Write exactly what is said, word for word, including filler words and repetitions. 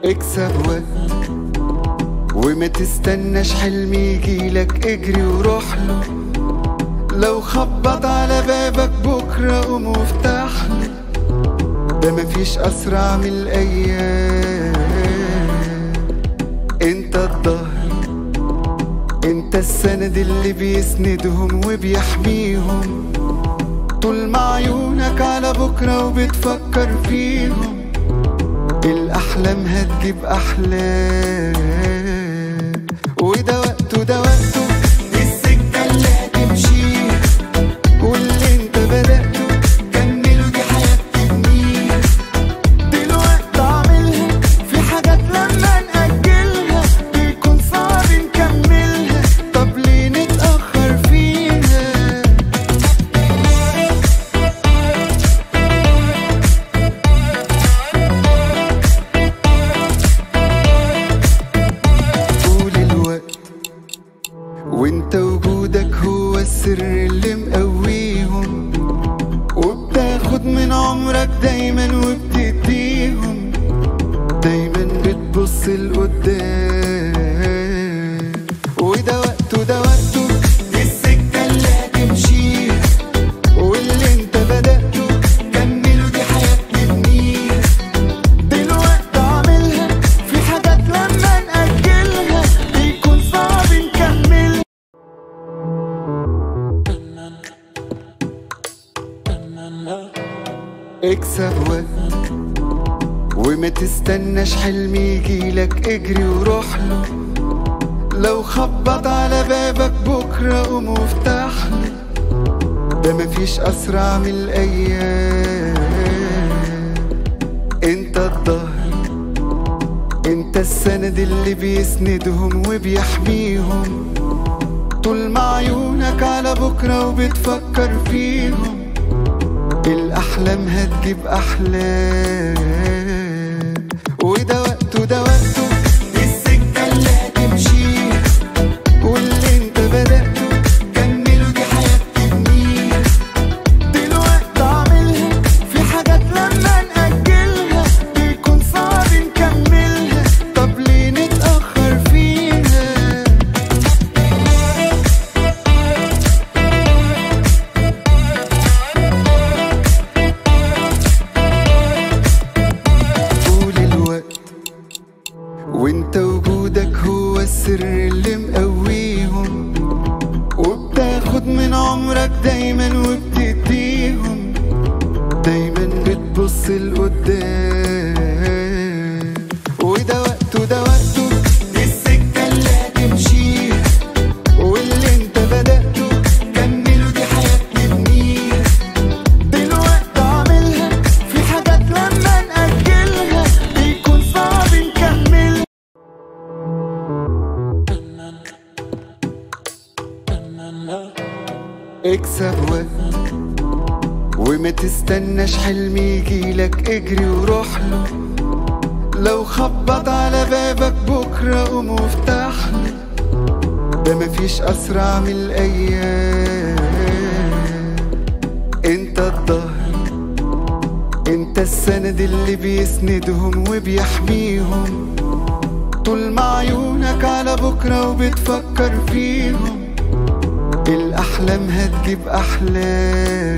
اكسب وقت وما تستناش حلم يجيلك، اجري وروح له. لو خبط على بابك بكرة قوم وافتح له، ده مفيش أسرع من الأيام. انت الظهر، انت السند اللي بيسندهم وبيحميهم، طول ما عيونك على بكرة وبتفكر فيهم. الأحلام هتجيب أحلام، وده وقته ده وقته، دي السكة اللي هتمشيها، واللي انت بدأته كمله، دي حياة تبنيها. دلوقتي اعملها، في حاجات لما نأجلها بيكون صعب نكملها، طب ليه نتأخر فيها؟ وانت وجودك هو السر اللي مقويهم، وبتاخد من عمرك دايما وبتديهم، دايما بتبص لقدام. وده وقته ده وقته، دي السكة اللي هتمشيها، واللي انت بدأته كمله، دي حياة تبنيها. دلوقتي اعملها، في حاجات لما نأجلها بيكون صعب نكمل. اكسب وقت وما تستناش حلم يجيلك، اجري وروح له. لو خبط على بابك بكرة قوم وافتح له، ده مفيش أسرع من الأيام. انت الظهر، انت السند اللي بيسندهم وبيحميهم، طول ما عيونك على بكرة وبتفكر فيهم. الأحلام هتجيب أحلام، وده وقته ده وقته، دي السكة اللي هتمشيها، واللي انت بدأته كمله، دي حياة تبنيها. دلوقتي اعملها، في حاجات لما نأجلها بيكون صعب نكملها، طب ليه نتأخر فيها؟ وانت وجودك هو السر اللي مقويهم، وبتاخد من عمرك دايما وبتديهم، دايما بتبص لقدام. وده وقته ده وقته، دي السكة اللي هتمشيها، واللي انت بدأته كمله، دي حياة تبنيها. دلوقتي اعملها، في حاجات لما نأجلها بيكون صعب نكمل. اكسب وقت وما تستناش حلم يجيلك، اجري وروح له. لو خبط على بابك بكرة قوم وافتح له، ده مفيش أسرع من الأيام. انت الظهر، انت السند اللي بيسندهم وبيحميهم، طول ما عيونك على بكرة وبتفكر فيهم. الأحلام هتجيب أحلام.